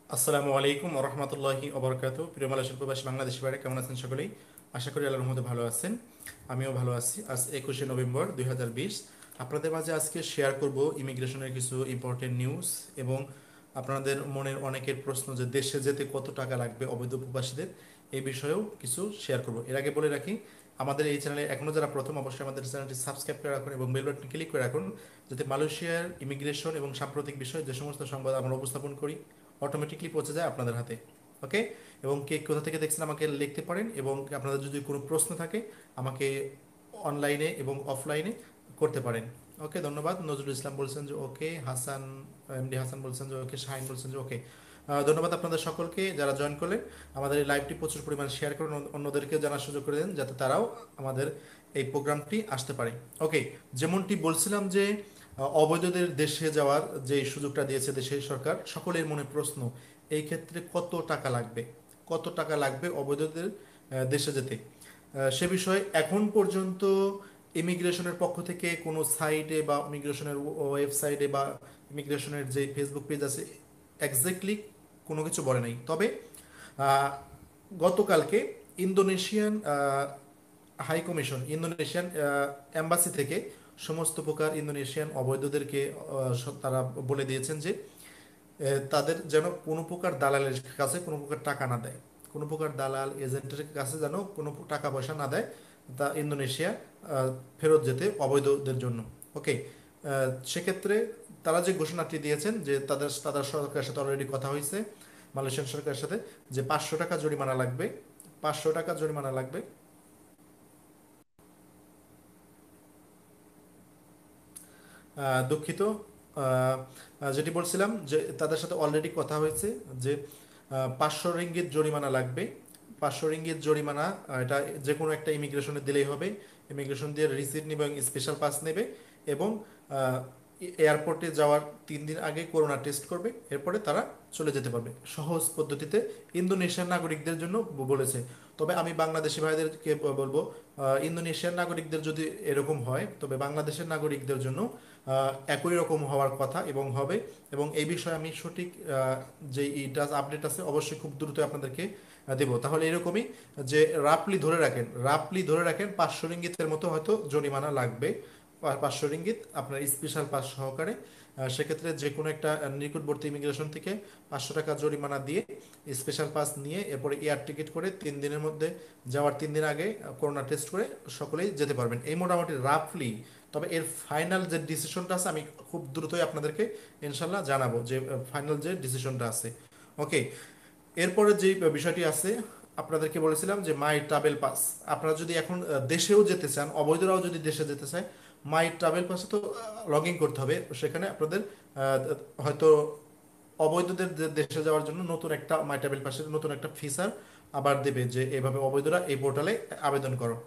আসসালামু আলাইকুম ওরহমতুল্লাহি ওবরকাতু। প্রিয় মালয়েশিয়ার প্রবাসী বাংলাদেশি ভাইরা কেমন আছেন সকলেই? আশা করি আল্লাহর রহমতে ভালো আছেন। আমিও ভালো আছি। আজ 21শে নভেম্বর 2020 আপনাদের মাঝে আজকে শেয়ার করব ইমিগ্রেশনের কিছু ইম্পর্টেন্ট নিউজ এবং আপনাদের মনের অনেকের প্রশ্ন যে দেশে যেতে কত টাকা লাগবে অবৈধ প্রবাসীদের, এই বিষয়েও কিছু শেয়ার করব। এর আগে বলে রাখি, আমাদের এই চ্যানেলে এখনও যারা প্রথম, অবশ্যই আমাদের চ্যানেলটি সাবস্ক্রাইব করে রাখুন এবং বেল বাটন ক্লিক করে রাখুন, যাতে মালয়েশিয়ার ইমিগ্রেশন এবং সাম্প্রতিক বিষয়ে যে সমস্ত সংবাদ আমরা উপস্থাপন করি অটোমেটিকলি পৌঁছে যায় আপনাদের হাতে। ওকে? এবং কে কোথা থেকে দেখছেন আমাকে লিখতে পারেন, এবং আপনাদের যদি কোনো প্রশ্ন থাকে আমাকে অনলাইনে এবং অফলাইনে করতে পারেন। ওকে, ধন্যবাদ। নজরুল ইসলাম বলছেন যে ওকে, হাসান, এমডি হাসান বলছেন যে ওকে, শাহিন বলছেন যে ওকে। ধন্যবাদ আপনাদের সকলকে যারা জয়েন করলেন। আমাদের এই লাইভটি প্রচুর পরিমাণে শেয়ার করুন, অন্যদেরকে জানার সুযোগ করে দেন যাতে তারাও আমাদের এই প্রোগ্রামটি আসতে পারে। ওকে, যেমনটি বলছিলাম যে অবৈধদের দেশে যাওয়ার যে সুযোগটা দিয়েছে দেশের সরকার, সকলের মনে প্রশ্ন এই ক্ষেত্রে কত টাকা লাগবে, কত টাকা লাগবে অবৈধদের দেশে যেতে। সে বিষয়ে এখন পর্যন্ত ইমিগ্রেশনের পক্ষ থেকে কোনো সাইটে বা ইমিগ্রেশনের ওয়েবসাইটে বা ইমিগ্রেশনের যে ফেসবুক পেজ আছে এক্স্যাক্টলি কোনো কিছু বলে নাই। তবে আহ, গতকালকে Indonesian high commission, Indonesian embassy থেকে সমস্ত প্রকার ইন্দোনেশিয়ান অবৈধদেরকে তারা বলে দিয়েছেন যে তাদের যেন কোনো প্রকার দালালের কাছে কোনো প্রকার টাকা না দেয়, কোনো প্রকার দালাল এজেন্টের কাছে যেন কোনো টাকা পয়সা না দেয় তা ইন্দোনেশিয়া ফেরত যেতে অবৈধদের জন্য। ওকে, সেক্ষেত্রে তারা যে ঘোষণাটি দিয়েছেন যে তাদের তাদের সরকারের সাথে অলরেডি কথা হয়েছে, মালয়েশিয়ান সরকারের সাথে, যে 500 টাকা জরিমানা লাগবে, 500 টাকা জরিমানা লাগবে। দুঃখিত। আহ, যেটি বলছিলাম যে তাদের সাথে অলরেডি কথা হয়েছে যে 500 রিঙ্গিত জরিমানা লাগবে। 500 রিঙ্গিত জরিমানা, এটা যে কোনো একটা ইমিগ্রেশনে দিলেই হবে। ইমিগ্রেশন দিয়ে রিসিট নেবে এবং স্পেশাল পাস নেবে, এবং এয়ারপোর্টে যাওয়ার 3 দিন আগে করোনা টেস্ট করবে, এরপরে তারা চলে যেতে পারবে সহজ পদ্ধতিতে। ইন্দোনেশিয়ান নাগরিকদের জন্য বলেছে। তবে আমি বাংলাদেশি ভাইদেরকে বলবো, ইন্দোনেশিয়ান নাগরিকদের যদি এরকম হয় তবে বাংলাদেশের নাগরিকদের জন্য একই রকম হওয়ার কথা এবং হবে। এবং এই বিষয়ে আমি সঠিক যে ইটা আপডেট আছে অবশ্যই খুব দ্রুত আপনাদেরকে দেব। তাহলে এরকমই যে রাফলি ধরে রাখেন 500 রিঙ্গিতের মতো হয়তো জরিমানা লাগবে। 500 রিঙ্গিত আপনার স্পেশাল পাস সহকারে। সেক্ষেত্রে যে কোনো একটা নিকটবর্তী ইমিগ্রেশন থেকে 500 টাকা জরিমানা দিয়ে স্পেশাল পাস নিয়ে এরপরে এয়ার টিকিট করে 3 দিনের মধ্যে, যাওয়ার 3 দিন আগে করোনা টেস্ট করে সকলেই যেতে পারবেন। এই মোটামুটি রাফলি। তবে এর ফাইনাল যে ডিসিশনটা আছে আমি খুব দ্রুতই আপনাদেরকে ইনশাল্লাহ জানাবো যে ফাইনাল যে ডিসিশনটা আছে। ওকে, এরপরে যে বিষয়টি আছে, আপনাদেরকে বলেছিলাম যে মাই ট্রাভেল পাস। আপনারা যদি এখন দেশেও যেতে চান, অবৈধরাও যদি দেশে যেতে চায়, মাই ট্রাভেল পাসে তো লগ ইন করতে হবে। সেখানে আপনাদের হয়তো অবৈধদের দেশে যাওয়ার জন্য নতুন একটা মাই ট্রাভেল পাসের নতুন একটা ফিচার আবার দেবে যে এভাবে অবৈধরা এই পোর্টালে আবেদন করো।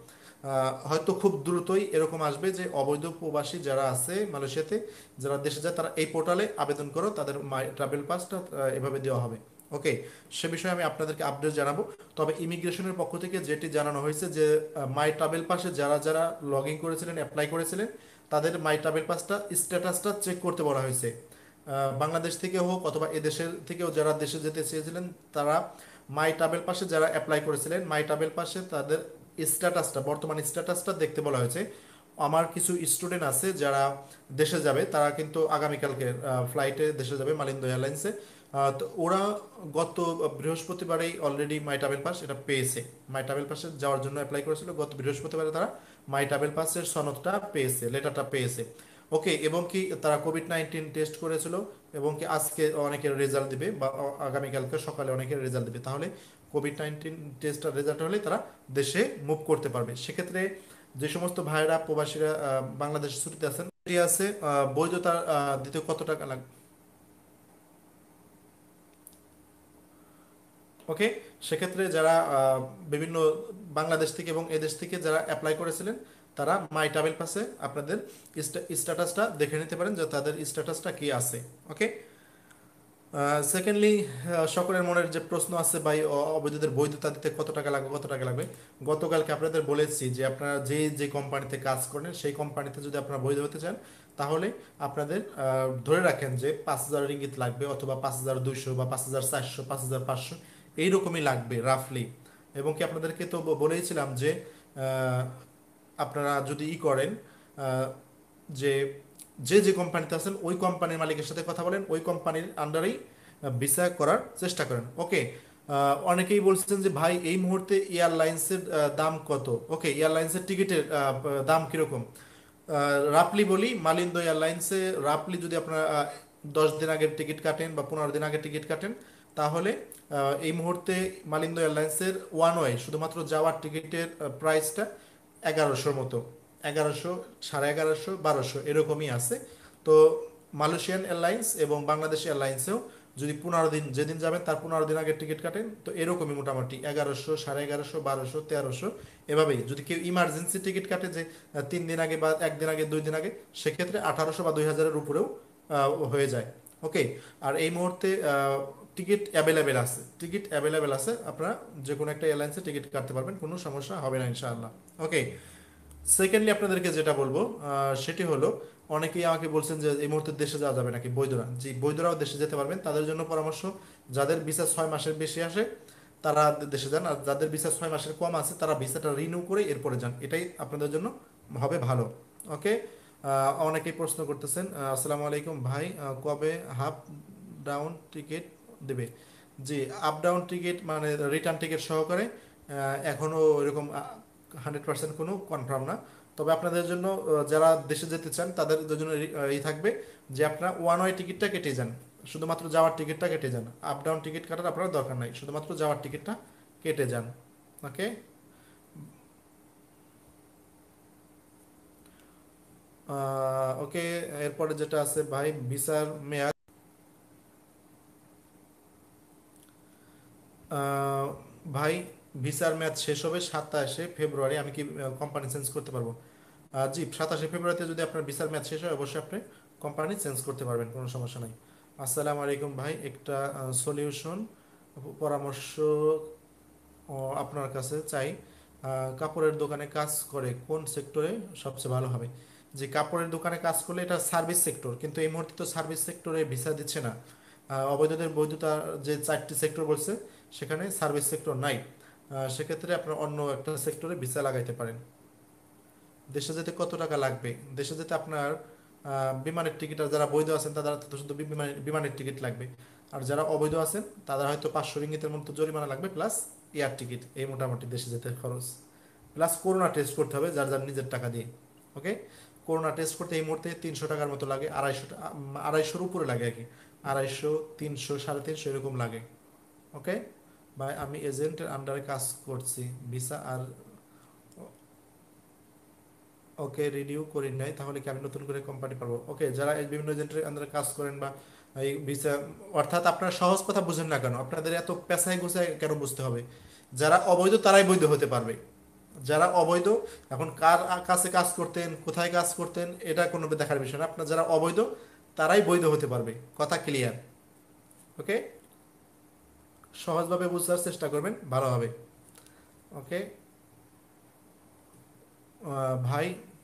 হয়তো খুব দ্রুতই এরকম আসবে যে অবৈধ প্রবাসী যারা আছে মালয়েশিয়াতে, যারা দেশে যায়, তারা এই পোর্টালে আবেদন করো, তাদের মাই ট্রাভেল পাসটা এভাবে দেওয়া হবে। ওকে, সে বিষয়ে আমি আপনাদেরকে আপডেট জানাবো। তবে ইমিগ্রেশনের পক্ষ থেকে যেটি জানানো হয়েছে যে মাই ট্রাভেল পাসে যারা যারা লগ ইন করেছিলেন, অ্যাপ্লাই করেছিলেন, তাদের মাই ট্রাভেল পাসটা স্ট্যাটাসটা চেক করতে বলা হয়েছে। বাংলাদেশ থেকে হোক অথবা এদেশের থেকেও যারা দেশে যেতে চেয়েছিলেন, তারা মাই ট্রাভেল পাসে যারা অ্যাপ্লাই করেছিলেন, মাই ট্রাভেল পাসে তাদের স্ট্যাটাসটা, বর্তমান স্ট্যাটাসটা দেখতে বলা হয়েছে। আমার কিছু স্টুডেন্ট আছে যারা দেশে যাবে, তারা কিন্তু আগামীকালকে ফ্লাইটে দেশে যাবে মালিন্দো এয়ারলাইন্সে। তো ওরা গত বৃহস্পতিবারেই অলরেডি মাই ট্রাভেল পাস এটা পেয়েছে। মাই ট্রাভেল পাসে যাওয়ার জন্য অ্যাপ্লাই করেছিল, গত বৃহস্পতিবারে তারা মাই ট্রাভেল পাসের সনদটা পেয়েছে, লেটারটা পেয়েছে। ওকে, এবং কি তারা কোভিড-19 টেস্ট করেছিল, এবং কি আজকে অনেকের রেজাল্ট দিবে বা আগামীকালকে সকালে অনেকের রেজাল্ট দিবে। তাহলে কোভিড-19 টেস্টের রেজাল্ট হলে তারা দেশে মুভ করতে পারবে। সেক্ষেত্রে যে সমস্ত ভাইরা প্রবাসীরা বাংলাদেশে ছুটিতে আছেন, ছুটি আছে, বৈধতা দিতে কত টাকা লাগবে? ওকে, সেক্ষেত্রে যারা বিভিন্ন বাংলাদেশ থেকে এবং এদেশ থেকে যারা অ্যাপ্লাই করেছিলেন, তারা মাই ট্রাভেল পাসে আপনাদের স্ট্যাটাসটা দেখে নিতে পারেন যে তাদের স্ট্যাটাসটা কি আছে। ওকে, সেকেন্ডলি, সকলের মনের যে প্রশ্ন আছে ভাই, অবৈধদের বৈধতা দিতে কত টাকা লাগবে, কত টাকা লাগবে। গতকালকে আপনাদের বলেছি যে আপনারা যে যে কোম্পানিতে কাজ করেন সেই কোম্পানিতে যদি আপনারা বৈধ হতে চান, তাহলে আপনাদের ধরে রাখেন যে 5,000 রিঙ্গিত লাগবে, অথবা 5,200 বা 5,400, 5,500 এইরকমই লাগবে রাফলি। এবং কি আপনাদেরকে তো বলেইছিলাম যে আহ, আপনারা যদি করেন, আহ, যে যে যে কোম্পানিতে আছেন ওই কোম্পানির মালিকের সাথে কথা বলেন, ওই কোম্পানির আন্ডারেই ভিসা করার চেষ্টা করেন। ওকে। অনেকেই বলছেন যে ভাই এই মুহূর্তে এয়ারলাইন্সের দাম কত। ওকে, এয়ারলাইন্সের টিকিটের দাম কিরকম রাফলি বলি। মালিন্দ এয়ারলাইন্সে রাফলি যদি আপনারা 10 দিন আগের টিকিট কাটেন বা 15 দিন আগের টিকিট কাটেন, তাহলে এই মুহূর্তে মালিন্দ এয়ারলাইন্সের ওয়ান ওয়ে শুধুমাত্র যাওয়ার টিকিটের প্রাইসটা 1100 মতো, 1100, 1150, 1200 এরকমই আছে। তো মালয়েশিয়ান এয়ারলাইন্স এবং বাংলাদেশ এয়ারলাইন্সেও যদি 15 দিন, যেদিন যাবেন তার 15 দিন আগের টিকিট কাটেন, তো এরকমই মোটামুটি 1100, 1150, 1200, 1300 এভাবেই। যদি কেউ ইমার্জেন্সি টিকিট কাটে যে 3 দিন আগে বা একদিন আগে, 2 দিন আগে, সেক্ষেত্রে 1800 বা 2000-এর উপরেও হয়ে যায়। ওকে। আর এই মুহূর্তে টিকিট অ্যাভেলেবেল আছে, টিকিট অ্যাভেলেবেল আছে, আপনারা যে কোনো একটা এয়ারলাইন্সে টিকিট কাটতে পারবেন, কোনো সমস্যা হবে না ইনশাআল্লাহ। ওকে। সেকেন্ডলি আপনাদেরকে যেটা বলবো সেটি হলো, অনেকেই আমাকে বলছেন যে এই মুহূর্তে দেশে যাওয়া যাবে নাকি, বৈধরা। জি, বৈধরাও দেশে যেতে পারবেন। তাদের জন্য পরামর্শ, যাদের ভিসা 6 মাসের বেশি আসে তারা দেশে যান, আর যাদের ভিসা 6 মাসের কম আছে তারা ভিসাটা রিনিউ করে এরপরে যান, এটাই আপনাদের জন্য হবে ভালো। ওকে। অনেকেই প্রশ্ন করতেছেন, আসসালামু আলাইকুম ভাই, কবে হাফ ডাউন টিকিট দেবে। জি, আপ ডাউন টিকিট মানে রিটার্ন টিকিট সহকারে এখনো এরকম 100% কোনো কনফার্ম না। তবে আপনাদের জন্য যারা দেশে যেতে চান তাদের জন্য এই থাকবে যে আপনারা ওয়ান ওয়ে টিকিটটা কেটে যান, শুধুমাত্র যাওয়ার টিকিটটা কেটে যান। আপ ডাউন টিকিট কাটার আপনার দরকার নাই, শুধুমাত্র যাওয়ার টিকিটটা কেটে যান। ওকে। ওকে। এরপরে যেটা আছে ভাই, ভিসার মেয়াদ। আহ, ভাই, ভিসার মেয়াদ শেষ হবে 27শে ফেব্রুয়ারি। আমি কি কোম্পানি চেঞ্জ করতে পারবো? জি, 27শে ফেব্রুয়ারিতে যদি আপনার ভিসার মেয়াদ শেষ হয়, অবশ্যই আপনি কোম্পানি চেঞ্জ করতে পারবেন, কোনো সমস্যা নাই। আসসালামু আলাইকুম ভাই, একটা সলিউশন পরামর্শ আপনার কাছে চাই। কাপড়ের দোকানে কাজ করে কোন সেক্টরে সবচেয়ে ভালো হবে? যে কাপড়ের দোকানে কাজ করলে এটা সার্ভিস সেক্টর, কিন্তু এই মুহূর্তে তো সার্ভিস সেক্টরে ভিসা দিচ্ছে না। অবৈধদের বৈধতা যে 4টি সেক্টর বলছে, সেখানে সার্ভিস সেক্টর নাই। সেক্ষেত্রে আপনার অন্য একটা সেক্টরে ভিসা লাগাইতে পারেন। দেশে যেতে কত টাকা লাগবে? দেশে যেতে আপনার বিমানের টিকিট, আর যারা বৈধ আছেন তাদের তো শুধু বিমানের টিকিট লাগবে। আর যারা অবৈধ আছেন তাদের হয়তো 500 রিঙ্গিতের মতো জরিমানা লাগবে, প্লাস এয়ার টিকিট, এই মোটামুটি দেশে যেতে খরচ। প্লাস করোনা টেস্ট করতে হবে যার যার নিজের টাকা দিয়ে। ওকে। করোনা টেস্ট করতে এই মুহূর্তে 300 টাকার মতো লাগে, 250, 250-র উপরে লাগে আর কি। 250, 300, 350 এরকম লাগে। ওকে। ভাই, আমি এজেন্টের আন্ডারে কাজ করছি, ভিসা আর ওকে রিনিউ করি নাই, তাহলে কি আমি নতুন করে কোম্পানি পাবো? ওকে, যারা এই বিভিন্ন এজেন্টের আন্ডারে কাজ করেন বা এই ভিসা, অর্থাৎ আপনারা সহজ কথা বুঝেন না কেন, আপনাদের এত পেশায় গোছায় কেন বুঝতে হবে? যারা অবৈধ তারাই বৈধ হতে পারবে। যারা অবৈধ, এখন কার কাছে কাজ করতেন, কোথায় কাজ করতেন, এটা কোনো দেখার বিষয় না। আপনার যারা অবৈধ তারাই বৈধ হতে পারবে, কথা ক্লিয়ার। ওকে। সহজভাবে বুঝার চেষ্টা করবেন, ভালো হবে। ওকে। ভাই,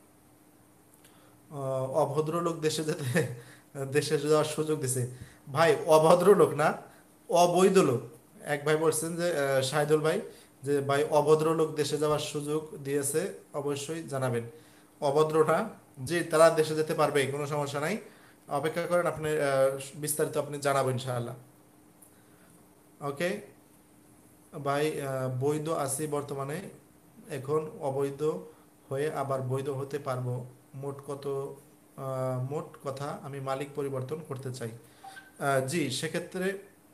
অভদ্র লোক দেশে যেতে, দেশে যাওয়ার সুযোগ দিছে। ভাই, অভদ্র লোক না, অবৈধ লোক। এক ভাই বলছেন যে শাহিদুল ভাই, যে ভাই অভদ্র লোক দেশে যাওয়ার সুযোগ দিয়েছে, অবশ্যই জানাবেন। অভদ্রটা, যে তারা দেশে যেতে পারবে, কোনো সমস্যা নাই। অপেক্ষা করেন, আপনি বিস্তারিত আপনি জানাবেন ইনশাআল্লাহ। ওকে। ভাই, বৈধ আছি বর্তমানে, এখন অবৈধ হয়ে আবার বৈধ হতে পারবো। মোট কথা আমি মালিক পরিবর্তন করতে চাই। জি, সেক্ষেত্রে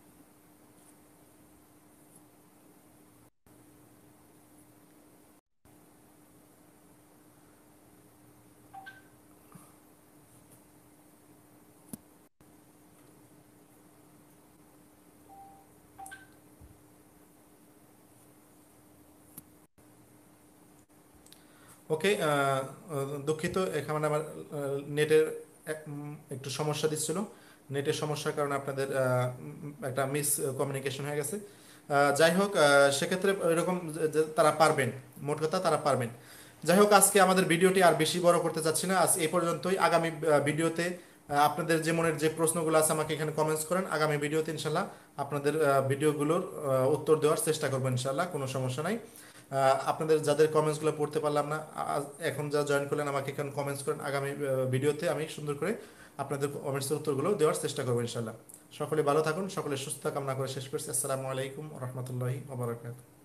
ওকে। দুঃখিত, এখানে আমার নেটের একটু সমস্যা দিচ্ছিল। নেটের সমস্যার কারণে আপনাদের একটা মিস কমিউনিকেশন হয়ে গেছে। যাই হোক, সেক্ষেত্রে এরকম যে তারা পারবেন, মোট কথা তারা পারবেন। যাই হোক, আজকে আমাদের ভিডিওটি আর বেশি বড় করতে চাচ্ছি না, আজ এই পর্যন্তই। আগামী ভিডিওতে আপনাদের যে মনের যে প্রশ্নগুলো আছে আমাকে এখানে কমেন্টস করেন, আগামী ভিডিওতে ইনশাল্লাহ আপনাদের ভিডিওগুলোর উত্তর দেওয়ার চেষ্টা করবো ইনশাল্লাহ, কোনো সমস্যা নাই। আপনাদের যাদের কমেন্টসগুলো পড়তে পারলাম না, এখন যা জয়েন করলেন আমাকে এখানে কমেন্টস করেন, আগামী ভিডিওতে আমি সুন্দর করে আপনাদের কমেন্টসের উত্তরগুলো দেওয়ার চেষ্টা করবো ইনশাল্লাহ। সকলে ভালো থাকুন, সকলে সুস্থতা কামনা করে শেষ করছি। আসসালামু আলাইকুম রহমতুল্লাহি ওয়া বারাকাতুহু।